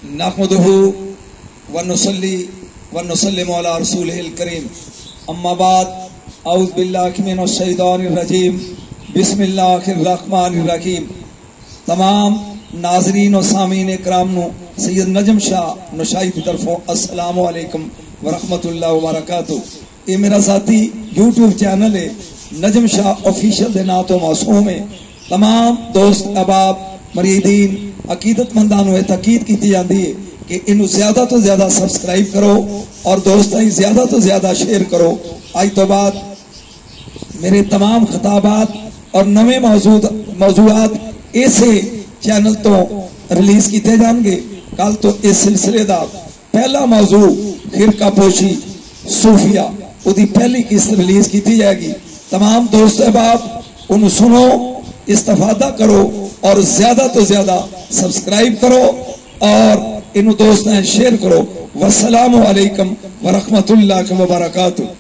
नहमदुहु व नुसल्ली व नुसल्लिमु अला रसूलिहिल करीम अम्मा बाद औज़ु बिल्लाहि मिनश शैतानिर रजीम बिस्मिल्लाहिर रहमानिर रहीम। तमाम नाज़रीन और सामीन इकराम नु सैयद नजम शाह नुशाई की तरफों अस्सलामु अलैकुम व रहमतुल्लाहि व बरकातुहू। ये मेरा साथी यूट्यूब चैनल है नजम शाह ऑफिशियल दे नाम तो मासूम है। तमाम दोस्त अहबाब मरीदीन अकीदतमंदां नूं तकीद की जाती है कि इनू ज्यादा तो ज्यादा सबसक्राइब करो और दोस्तों ज्यादा तो ज्यादा शेयर करो। आज तो बाद मेरे तमाम खिताबात और नवे मौजूआत ऐसे चैनल तो रिलीज किए जाएंगे। कल तो इस सिलसिले का पहला मौजू खिरका पोशी सूफिया उसकी पहली किस्त रिलीज की जाएगी। तमाम दोस्त अहबाब उन्हें सुनो, इस्तेफादा करो और ज्यादा तो ज्यादा सब्सक्राइब करो और इन दोस्तों शेयर करो। वस्सलामु अलैकुम व रहमतुल्लाहि व बरकातुहू।